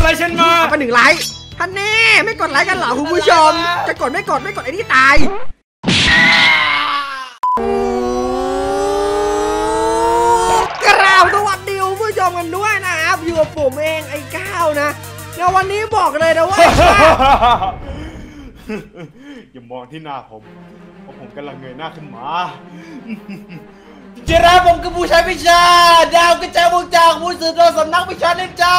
ฉันมาไป1 ไลค์ท่านแน่ไม่กดไลค์กันเหรอคุณผู้ชมจะกดไม่กดไอ้นี่ตายกราบสวัสดีคุณผู้ชมกันด้วยนะครับอยู่กับผมเองไอ้ก้าวนะแล้ววันนี้บอกเลยนะว่าอย่ามองที่หน้าผมเพราะผมกำลังเงยหน้าขึ้นมาจิราผมคือผู้ใช้วิชาดาวกระจายวงจากผู้สื่อข่าวสำนักวิชานินจา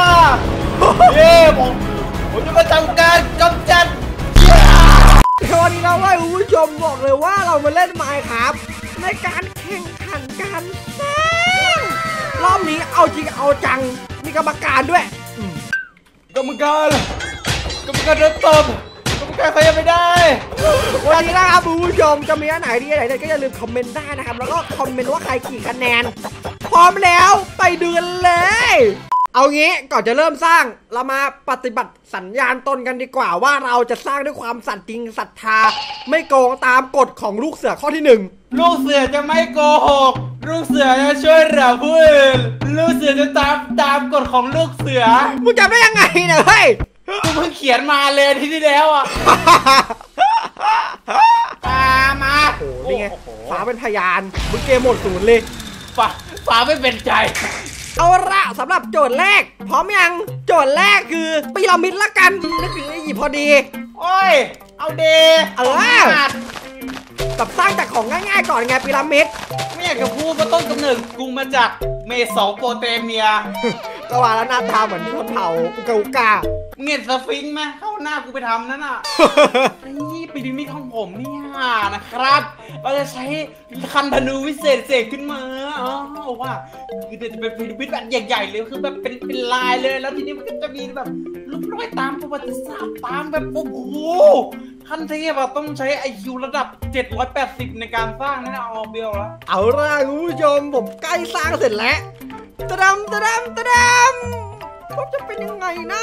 ผมจะมาทำการกำจัดวันนี้เราคุณผู้ชมบอกเลยว่าเรามาเล่น Minecraft ในการแข่งขันการสร้างรอบนี้เอาจริงเอาจังมีกรรมการด้วยกรรมการโดนตบกรรมการเขายังไม่ได้วันนี้นะครับคุณผู้ชมจะมีอันไหนดีอะไรก็อย่าลืมคอมเมนต์ได้นะครับแล้วก็คอมเมนต์ว่าใครกี่คะแนนพร้อมแล้วไปดูกันเลยเอางี้ก่อนจะเริ่มสร้างเรามาปฏิบัติสัญญาณตนกันดีกว่าว่าเราจะสร้างด้วยความสัตย์จริงศรัทธาไม่โกงตามกฎของลูกเสือข้อที่1 ลูกเสือจะไม่โกหกลูกเสือจะช่วยเหลือผู้อื่นลูกเสือจะตามกฎของลูกเสือมึงจำได้ยังไงเนี่ยเฮ้ยกูเพิ่งเขียนมาเลยที่แล้วอ่ะมาโอ้โหนี่ไงฟ้าเป็นพยานมึงเกมหมด0เลยฟ้าไม่เป็นใจเอาละสำหรับโจทย์แรกพร้อมยังโจทย์แรกคือพีระมิดละกันนึกถึงอียิปต์พอดีโอ้ยเอาแบบสร้างจากของง่ายๆก่อนไงพีระมิดไม่อยากจะพูดว่าต้นกำเนิดกรุงมาจากเมโสโปเตเมียก็ว่าแล้วหน้าตาเหมือนชนเผ่าอุกาเงี้ยสฟิงค์ไหมเข้าหน้ากูไปทำนั่นน่ะนี่พีระมิดของผมเนี่ยนะครับเราจะใช้คันธนูวิเศษเสกขึ้นมาว่าคือจะเป็นพีระมิดแบบใหญ่ๆเลยคือแบบเป็นลายเลยแล้วทีนี้มันก็จะมีแบบลูกน้อยตามประวัติศาสตร์ตามแบบโอ้โหขั้นเทพอะต้องใช้ IQ ระดับ780ในการสร้างนั่นเอาเบลแล้วเอาล่ะคุณผู้ชมผมใกล้สร้างเสร็จแล้วตะดำจะเป็นยังไงนะ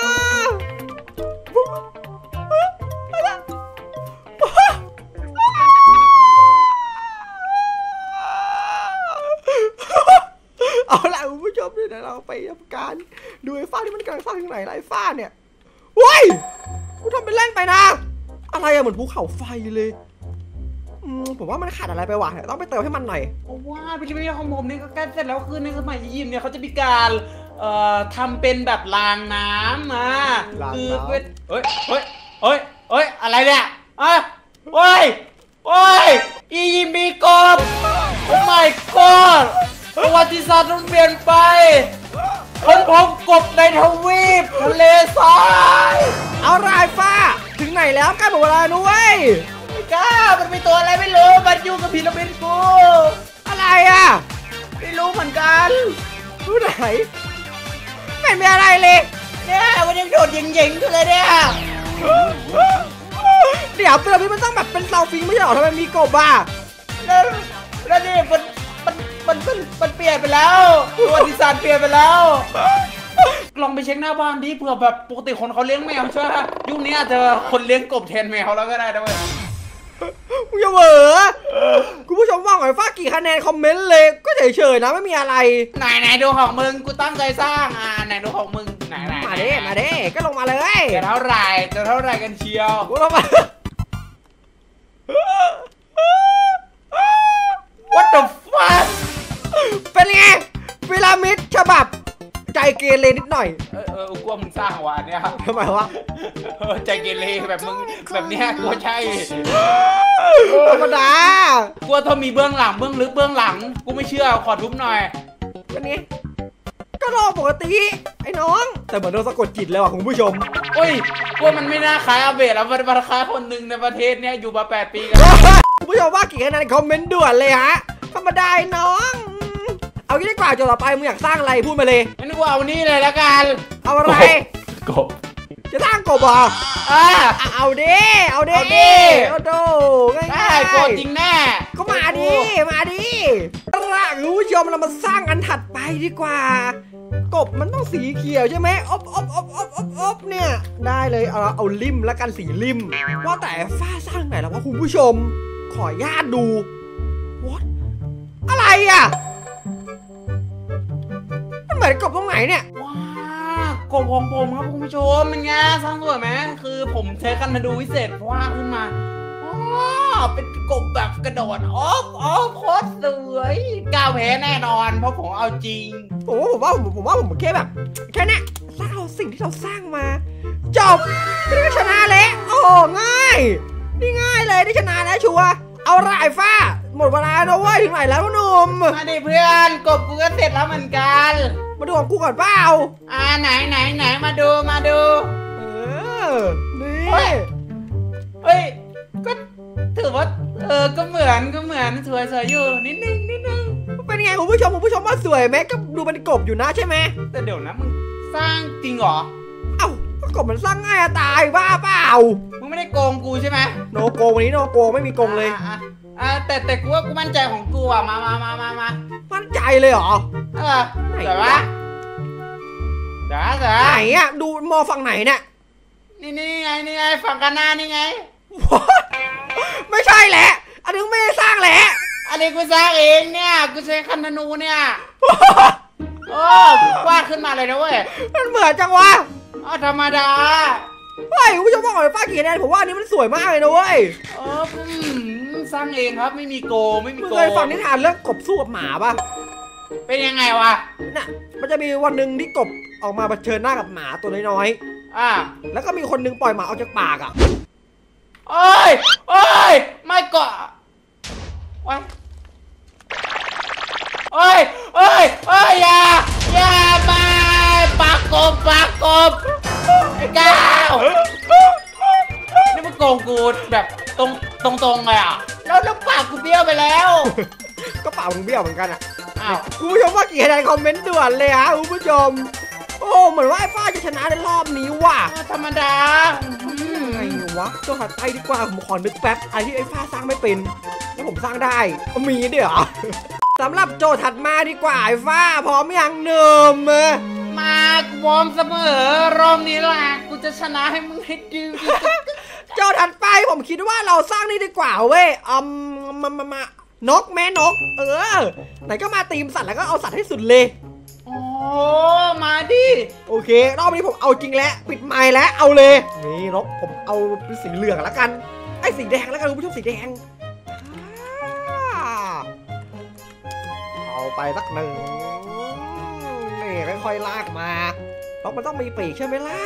เอาล่ะคุณผู้ชมเดี๋ยวเราไปทำการดูไอ้ฟ้าที่มันกำลังสร้างที่ไหนไอ้ฟ้าเนี่ยว้ยกูทำเป็นเล่นไปนะอะไรอะเหมือนภูเขาไฟเลยผมว่ามันขาดอะไรไปวะต้องไปเติมให้มันหน่อยว่าพิธีของผมนี่ก็ใกล้เสร็จแล้วคือในสมัยอียิปต์เนี่ยเขาจะมีการทำเป็นแบบรางน้ำมาคือเฮ้ยอะไรเนี่ยโอ้ยอียิปต์มีกบโอ้ my god ประวัติศาสตร์ต้องเปลี่ยนไปคนพบกบในทวีปทะเลทรายเอาไรฟ้าถึงไหนแล้วใกล้หมดเวลานุ้ยก้ามันมีตัวอะไรไม่รู้มันอยู่กับพีระมิดกูอะไรอ่ะไม่รู้เหมือนกันรู้ไหนไม่มีอะไรเลยเนี่ยมันยังโดดยิงอยู่เลยเนี่ยเดี๋ยวพีระมิดมันต้องแบบเป็นเสาฟิงไม่ใช่หรอทำไมมีกบอ่ะแล้วนี่มันเปลี่ยนไปแล้วประวัติศาสตร์เปลี่ยนไปแล้วลองไปเช็คหน้าบ้านดิเผื่อแบบปกติคนเขาเลี้ยงแมวใช่ไหมยุคนี้อาจจะคนเลี้ยงกบแทนแมวแล้วก็ได้ด้วยมึงจะเหวอคุณผู้ชมว่าหอยฟ้ากี่คะแนนคอมเมนต์เลยก็เฉยๆนะไม่มีอะไรไหนดูของมึงกูตั้งใจสร้างไหนดูของมึงไหนมาดิก็ลงมาเลยจะเท่าไหร่กันเชียวกูลงมา What the fuck เป็นไงพีระมิดฉบับใจเกเรนิดหน่อยกลัวมึงสร้างวะเนี่ยทำไมวะใจเกเรแบบมึงแบบเนี้ยกลัวใช่ธรรมดากลัวถ้ามีเบื้องหลังเบื้องลึกเบื้องหลังกูไม่เชื่อขอทุบหน่อยเป็นไงก็รอปกติไอ้น้องแต่เหมือนโดนสะกดจิตแล้วอ่ะคุณผู้ชมโอ้ยกลัวมันไม่น่าขายอาเบะแล้วมันราคาคนหนึ่งในประเทศเนี้ยอยู่มา8 ปีกันคุณผู้ชมว่ากี่คะแนนคอมเมนต์ด่วนเลยฮะธรรมดาน้องเอางี้ดีกว่าโจทย์ต่อไปมึงอยากสร้างอะไรพูดมาเลยงั้นกูเอานี่เลยละกันเอาอะไรกบจะสร้างกบเหรอเอาดิดูง่ายๆกบจริงแน่ก็มาดิละคุณผู้ชมเรามาสร้างอันถัดไปดีกว่ากบมันต้องสีเขียวใช่ไหมอบเนี่ยได้เลยเอาริมแล้วกันสีริมว่าแต่ฟ้าสร้างไหนแล้ววะคุณผู้ชมขอญาตดู What อะไรอ่ะมันเหมือนกบตรงไหนเนี่ยว้ากกบของผมครับคุณผู้ชมเป็นไงสร้างสวยไหมคือผมใช้คันธนูวิเศษวาดขึ้นมาอ๋อเป็นกบแบบกระโดดอ๊อฟโคตรสวยก้าวแพ้แน่นอนเพราะผมเอาจริงผมว่าผมแค่แบบแค่นี้สร้างสิ่งที่เราสร้างมาจบนี่ก็ชนะแล้วโอ้ง่ายนี่ง่ายเลยได้ชนะแล้วชัวร์เอาละไอ้ฟ้าหมดเวลาแล้วเว้ยถึงไหนแล้วหนุ่มมาดิเพื่อนกบกูก็เสร็จแล้วเหมือนกันมาดูของกูก่อนเปล่าไหนมาดูนี่เฮ้ยก็ถือว่าก็เหมือนสวยอยู่นิดนึงเป็นไงคุณผู้ชมว่าสวยไหมก็ดูเป็นกบอยู่นะใช่ไหมแต่เดี๋ยวนะมึงสร้างจริงเหรอเอ้าก็กบมันสร้างง่ายตายบ้าเปล่ามึงไม่ได้โกงกูใช่ไหมโนโกงวันนี้โนโกงไม่มีโกงเลยแต่กูว่ากูมั่นใจของกูอ่ะมามั่นใจเลยเหรอแต่ว่าไหนอ่ะดูมอฝั่งไหนเนี่ยนี่ไงฝั่งกันหน้านี่ไงไม่ใช่แหละอันนี้ไม่ได้สร้างแหละอันนี้กูสร้างเองเนี่ยกูใช้คันธนูเนี่ยโอ้วาดขึ้นมาเลยนะเว้ยมันเหมือนจังวะธรรมดาเฮ้ยคุณผู้ชมบอกเลยป้ากี่แนนผมว่าอันนี้มันสวยมากเลยนะเว้ยสร้างเองครับไม่มีโกเคยฟังนิทานเรื่องกบสู้กับหมาป่ะเป็นยังไงวะน่ะมันจะมีวันหนึ่งที่กบออกมาเผชิญหน้ากับหมาตัวน้อยๆแล้วก็มีคนนึงปล่อยหมาออกจากปากอ่ะโอ้ยไม่เกาะโอ้ยอย่ามาปากกบไอ้ก้าวนี่มันโกงกูแบบตรงเลยอ่ะแล้วปากกูเบี้ยวไปแล้วก็ปากมึงเบี้ยวเหมือนกันอ่ะคุณผู้ชมว่ากี่คะแนนคอมเมนต์ด่วนเลยฮะคุณผู้ชมโอ้เหมือนว่าไอ้ฟ้าจะชนะในรอบนี้ว่ะธรรมดาไงวะตัวถัดไปดีกว่าผมขอนึกแป๊บอะไรที่ไอ้ฟ้าสร้างไม่เป็นแล้วผมสร้างได้มีด้วยเหรอสำหรับโจทย์ถัดมาดีกว่าไอ้ฟ้าพร้อมยังหนุ่มมาพร้อมเสมอรอบนี้แหละกูจะชนะให้มึงให้ดูโจทย์ถัดไปผมคิดว่าเราสร้างนี่ดีกว่าเว้ยมานกแม่นกไหนก็มาตีมสัตว์แล้วก็เอาสัตว์ให้สุดเลยโอ้มาดิโอเครอบนี้ผมเอาจริงแล้วปิดไมค์แล้วเอาเลยนี่นกผมเอาเป็นสีเหลืองแล้วกันไอ้สีแดงแล้วกันคุณผู้ชมสีแดงเอาไปสักหนึ่งนี่ค่อยๆลากมาเพราะมันต้องมีปีกใช่ไหมล่ะ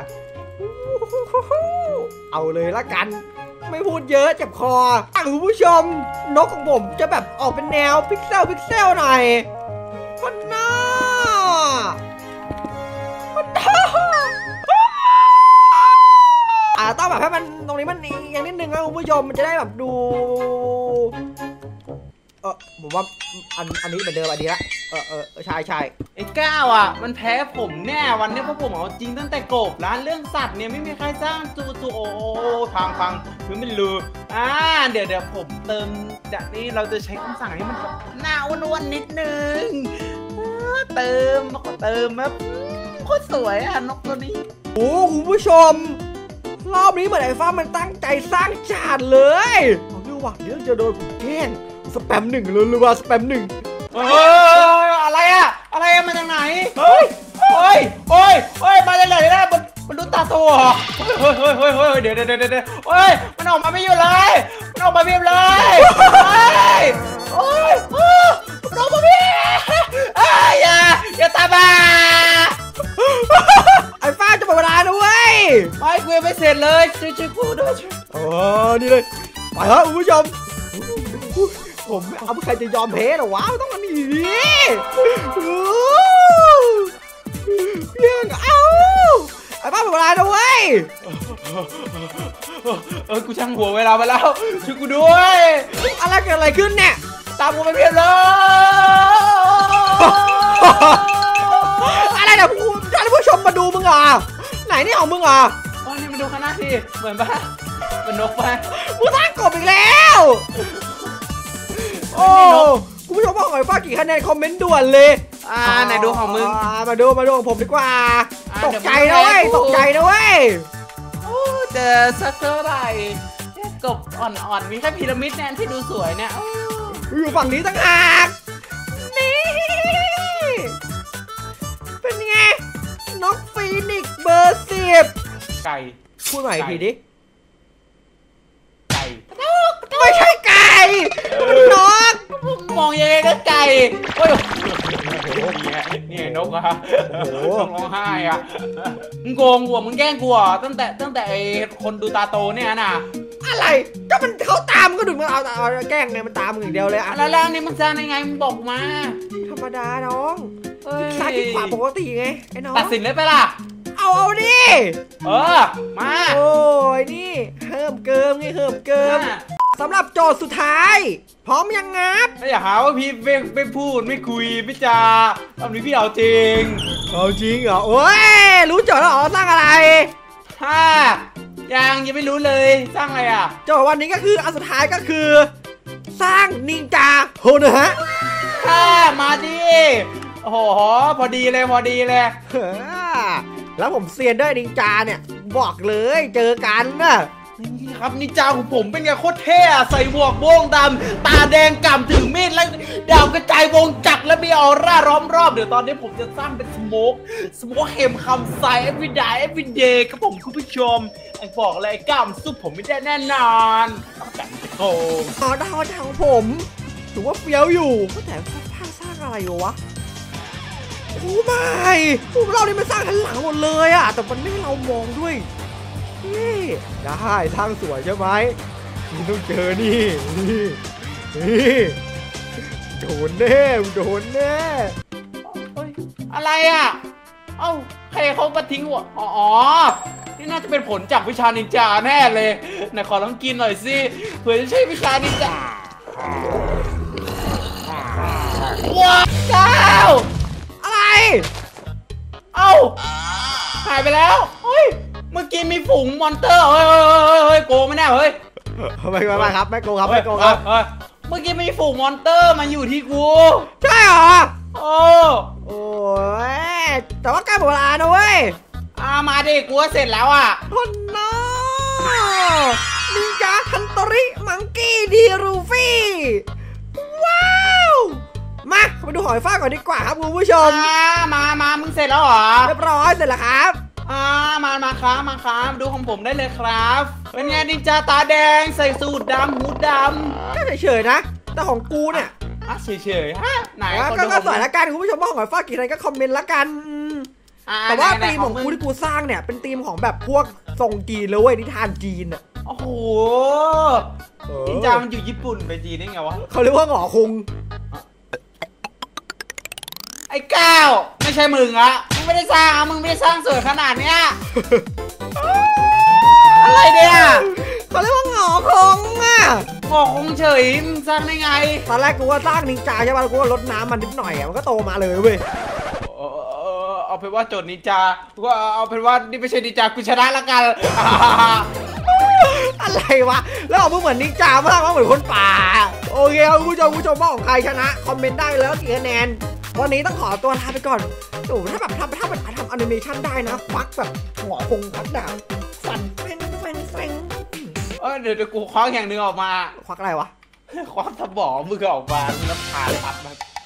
เอาเลยละกันไม่พูดเยอะเจ็บคอคุณผู้ชมนกของผมจะแบบออกเป็นแนวพิกเซลหน่อยคนน่าต้องแบบให้มันตรงนี้มันอย่างนิดนึงนะคุณผู้ชมมันจะได้แบบดูผมว่าอันนี้เหมือนเดิมอันนี้ละใช่ไอ้ก้าวอ่ะมันแพ้ผมแน่วันนี้เพราะผมเอาจริงตั้งแต่กบร้านเรื่องสัตว์เนี่ยไม่มีใครสร้างจูโอพังคือไม่รู้เดี๋ยวผมเติมจากนี้เราจะใช้คำสั่งให้มันหน้าอ้วนๆนิดนึงเติมแบบโคตรสวยอ่ะนกตัวนี้โอ้คุณผู้ชมรอบนี้เหมือนไอ้ฟ้ามันตั้งใจสร้างจานเลยเอาเรื่องว่ะเดี๋ยวจะโดนผมแกล้งสแปม1เลยหรือว่าสแปม1 อะไรมาจากไหนเฮ้ยมาจากไหนนะมันดูตาโตเหรอเฮ้ยเดี๋ยวเฮ้ยมันออกมาไม่อยู่เลยมันออกมาเพียบเลยมันออกมาเพียบอย่าตามมาไอ้ฟ้าจะหมดเวลาด้วยไม่กูยังไม่เสร็จเลยช่วยกูด้วยนี่เลยไปเถอะคุณผู้ชมผมเอาใครจะยอมแพ้หรอวะต้องมาหนีเรื่องไอ้ป้าหมดเวลาด้วยกูช่างหัวเวลาไปแล้วช่วยกูด้วยอะไรเกิดอะไรขึ้นเนี่ยตามกูไปเพียบเลยอะไรเนี่ยท่านผู้ชมมาดูมึงอ่ะไหนนี่ของมึงอ่ะนี่มาดูข้างหน้าสิเหมือนปะเป็นนกปะมึงสร้างกบอีกแล้วโอ้คุณผู้ชมบอกหน่อยป้ากี่คะแนนคอมเมนต์ด่วนเลยไหนดูของมึงมาดูของผมดีกว่าตกใจนะเว้ยเจอสักเท่าไหร่กบอ่อนๆมีแค่พีระมิดแนนที่ดูสวยเนี่ยอยู่ฝั่งนี้ตั้งหากนี่เป็นไงนกฟิบไก่พูดใหม่อีกทีดิไก่ไม่ใช่ไก่นกมองยังไงก็ไก่โอ้ยนี่นกอะต้องร้องไห้อะมึงโกงกูมึงแกล้งกูตั้งแต่ไอ้คนดูตาโตเนี่ยนะอะไรก็มันเขาตามก็ดูมึงเอาแกล้งไงมันตามมึงอย่างเดียวเลยอะแล้วนี่มันสร้างยังไงมึงบอกมาธรรมดาน้องซ้ายคิดขวาปกติไงไอ้น้องตัดสินเลยไปล่ะเอาดิมาโอ้ยนี่เพิ่มเกิมไงเพิ่มเกิมสำหรับโจทย์สุดท้ายพร้อมยังงับไม่อย่าหาว่าพี่ไม่พูดไม่คุยไม่จาตอนนี้พี่เอาจริงเหรอโอ้ยรู้โจทย์แล้วเหรอสร้างอะไรยังไม่รู้เลยสร้างอะไรอ่ะโจทย์วันนี้ก็คืออันสุดท้ายก็คือ สร้างนินจาโฮนะฮะมาดิโอ้โหพอดีเลยแล้วผมเซียนด้วยนินจาเนี่ยบอกเลยเจอกันนะนี่ครับนินจาของผมเป็นไงโคตรเท่ใส่หมวกโบ้งดำตาแดงก่ำถือมีดแล้วดาวกระจายวงจักรและมีออร่าล้อมรอบเดี๋ยวตอนนี้ผมจะสร้างเป็นสโมกเข็มคำใส่ every day ครับผมคุณผู้ชมไอ้บอกเลยกล้ามซุปผมไม่ได้แน่นอนแต่จะโกงดาวของผมถือว่าเฟี้ยวอยู่แต่ภาคสร้างอะไรวะโอ้ไม่พวกเรานี่มันสร้างทันหลังหมดเลยอะแต่มันไม่ให้เรามองด้วยได้ทางสวยใช่ไหมนี่ต้องเจอนี่โดนแน่อะไรอ่ะเอ้าใครเขามาทิ้งวะอ๋อนี่น่าจะเป็นผลจากวิชานินจาแน่เลยไหนขอลองกินหน่อยสิเผื่อจะใช่วิชานินจาว้าวอะไรเอ้าหายไปแล้วเฮ้ยเมื่อกี้มีฝูงมอนเตอร์เฮ้ยโกงไม่แน่เฮ้ยไม่ครับไม่โกงครับเมื่อกี้มีฝูงมอนเตอร์มาอยู่ที่กูใช่เหรอโอ้ยแต่ว่าใกล้หมดเวลานะเว้ยมาดิกูเสร็จแล้วอ่ะคนน้านินจาทันโตริมังกี้ดีรูฟี่ว้าวมาไปดูหอยฟ้าก่อนดีกว่าครับคุณผู้ชมมามึงเสร็จแล้วเหรอเรียบร้อยเสร็จแล้วครับมาครับดูของผมได้เลยครับเป็นไงนินจาตาแดงใส่สูทดำหูดำก็เฉยๆนะแต่ของกูเนี่ยเฉยไหนก็สวยละกันคุณผู้ชมว่าหอยฟ้ากี่ไรก็คอมเมนต์ละกันแต่ว่าธีมของกูที่กูสร้างเนี่ยเป็นธีมของแบบพวกทรงจีนเลยเว้ยนิทานจีนอ่ะโอ้โหนินจามันอยู่ญี่ปุ่นไปจีนได้ไงวะเขาเรียกว่าหงอคงไอ้ก้าวไม่ใช่มึงอะมึงไม่ได้สร้างสวยขนาดเนี้ยอะไรเนี่ยเขาเรียกว่าหงอคงอะหงอคงเฉยมึงสร้างได้ไงตอนแรกกูว่าสร้างนินจาใช่ป่ะกูว่าลดน้ำมันนิดหน่อยอะมันก็โตมาเลยเว้ยเอาเป็นว่าโจทย์นินจาก็เอาเป็นว่านี่ไม่ใช่นินจากูชนะละกันอะไรวะแล้วเอาเหมือนนินจามากเหมือนคนป่าโอเคครับคุณผู้ชมว่าของใครชนะคอมเมนต์ได้แล้วกี่คะแนนวันนี้ต้องขอตัวลาไปก่อนโอ้ถ้าแบบทำแอนิเมชันได้นะฟักแบบหัวคงฟักดาบฟันแฟงเดี๋ยวกูคว้าอย่างนึงออกมาควักอะไรวะคว้าสมองมือออกมาแล้วผ่าปัดมา